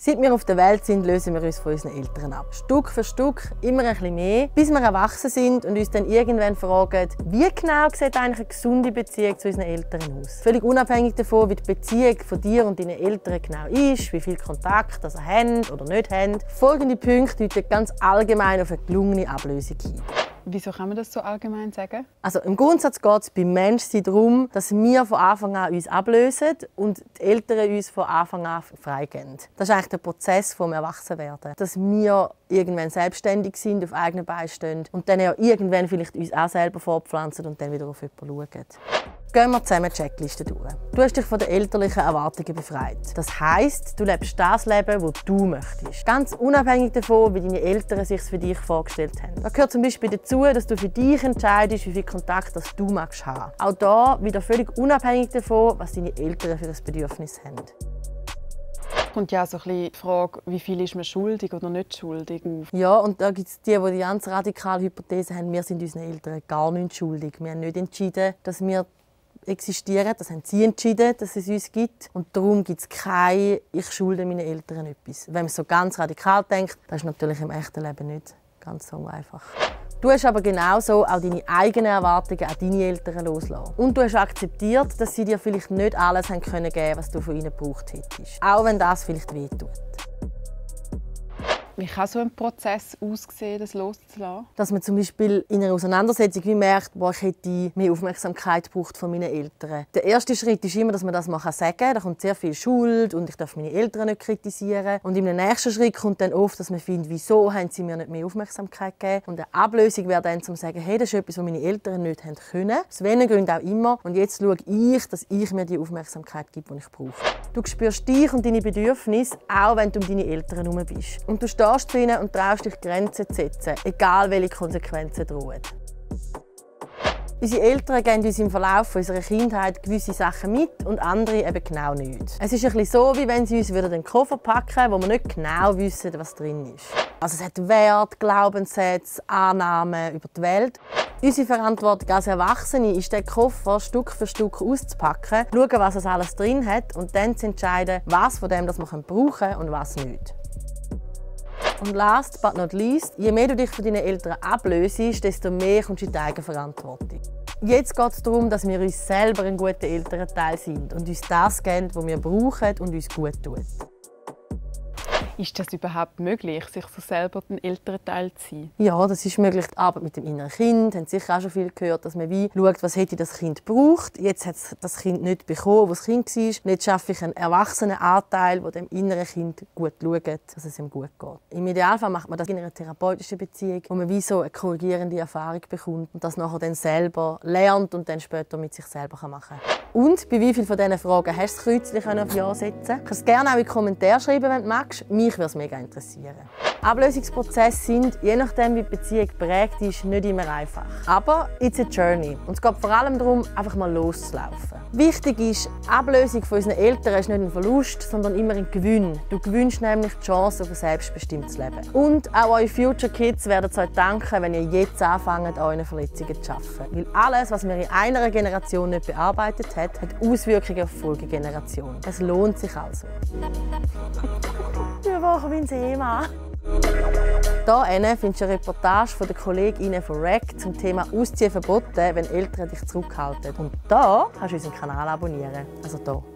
Seit wir auf der Welt sind, lösen wir uns von unseren Eltern ab. Stück für Stück, immer ein bisschen mehr, bis wir erwachsen sind und uns dann irgendwann fragen, wie genau sieht eigentlich eine gesunde Beziehung zu unseren Eltern aus? Völlig unabhängig davon, wie die Beziehung von dir und deinen Eltern genau ist, wie viel Kontakt sie haben oder nicht haben. Folgende Punkte deuten ganz allgemein auf eine gelungene Ablösung hin. Wieso kann man das so allgemein sagen? Also im Grundsatz geht es beim Menschsein darum, dass wir von Anfang an uns ablösen und die Eltern uns von Anfang an freigeben. Das ist eigentlich der Prozess des Erwachsenwerden. Dass wir irgendwann selbstständig sind, auf eigenen Beinen stehen und dann ja irgendwann vielleicht uns auch selber fortpflanzen und dann wieder auf jemanden schauen. Gehen wir zusammen die Checkliste durch. Du hast dich von den elterlichen Erwartungen befreit. Das heisst, du lebst das Leben, das du möchtest. Ganz unabhängig davon, wie deine Eltern es sich für dich vorgestellt haben. Da gehört zum Beispiel dazu, dass du für dich entscheidest, wie viel Kontakt das du magst haben. Auch da wieder völlig unabhängig davon, was deine Eltern für das Bedürfnis haben. Kommt ja so ein bisschen die Frage, wie viel ist man schuldig oder nicht schuldig? Ja, und da gibt es die ganz radikale Hypothese haben, wir sind unseren Eltern gar nicht schuldig. Wir haben nicht entschieden, dass wir existieren. Das haben sie entschieden, dass es uns gibt. Und darum gibt es kein «Ich schulde meinen Eltern etwas». Wenn man so ganz radikal denkt, das ist natürlich im echten Leben nicht ganz so einfach. Du hast aber genauso auch deine eigenen Erwartungen an deine Eltern loslassen. Und du hast akzeptiert, dass sie dir vielleicht nicht alles haben geben können, was du von ihnen gebraucht hättest. Auch wenn das vielleicht wehtut. Wie kann so ein Prozess aussehen, das loszulassen? Dass man zum Beispiel in einer Auseinandersetzung wie merkt, boah, ich hätte mehr Aufmerksamkeit gebraucht von meinen Eltern. Der erste Schritt ist immer, dass man das mal sagen kann. Da kommt sehr viel Schuld und ich darf meine Eltern nicht kritisieren. Und im nächsten Schritt kommt dann oft, dass man findet, wieso haben sie mir nicht mehr Aufmerksamkeit gegeben. Und eine Ablösung wäre dann, zu sagen, hey, das ist etwas, was meine Eltern nicht haben können. Aus welchen Gründen auch immer. Und jetzt schaue ich, dass ich mir die Aufmerksamkeit gebe, die ich brauche. Du spürst dich und deine Bedürfnisse, auch wenn du um deine Eltern herum bist. Und du stehst zu ihnen und traust dich, Grenzen zu setzen, egal welche Konsequenzen drohen. Unsere Eltern geben uns im Verlauf unserer Kindheit gewisse Sachen mit und andere eben genau nicht. Es ist ein bisschen so, wie wenn sie uns den Koffer packen würden, wo wir nicht genau wissen, was drin ist. Also es hat Wert, Glaubenssätze, Annahmen über die Welt. Unsere Verantwortung als Erwachsene ist, den Koffer Stück für Stück auszupacken, schauen, was es alles drin hat und dann zu entscheiden, was von dem das wir brauchen können und was nicht. Und last but not least, je mehr du dich von deinen Eltern ablöst, desto mehr kommst du in die Eigenverantwortung. Jetzt geht es darum, dass wir uns selber ein guter Elternteil sind und uns das geben, was wir brauchen und uns gut tut. Ist das überhaupt möglich, sich so selber den Elternteil zu sein? Ja, das ist möglich. Die Arbeit mit dem inneren Kind, haben sicher auch schon viel gehört, dass man wie schaut, was hätte das Kind gebraucht. Jetzt hat es das Kind nicht bekommen, wo das Kind war. Und jetzt schaffe ich einen erwachsenen Anteil, der dem inneren Kind gut schaut, dass es ihm gut geht. Im Idealfall macht man das in einer therapeutischen Beziehung, wo man wie so eine korrigierende Erfahrung bekommt und das nachher dann selber lernt und dann später mit sich selber machen kann. Und bei wie vielen von diesen Fragen hast du das Kreuzchen auf Ja setzen? Du kannst es gerne auch in die Kommentare schreiben, wenn du magst. Mich würde es mega interessieren. Ablösungsprozesse sind, je nachdem wie die Beziehung geprägt ist, nicht immer einfach. Aber it's a journey. Und es geht vor allem darum, einfach mal loszulaufen. Wichtig ist, die Ablösung von unseren Eltern ist nicht ein Verlust, sondern immer ein Gewinn. Du gewinnst nämlich die Chance auf ein selbstbestimmtes Leben. Und auch eure Future Kids werden es euch danken, wenn ihr jetzt anfangt, an euren Verletzungen zu arbeiten. Weil alles, was wir in einer Generation nicht bearbeitet hat, hat Auswirkungen auf die Folgegeneration. Es lohnt sich also. Wir machen wie ein Seemann. Hier findest du eine Reportage von den KollegInnen von REC zum Thema Ausziehen verboten, wenn Eltern dich zurückhalten. Und da kannst du unseren Kanal abonnieren. Also hier.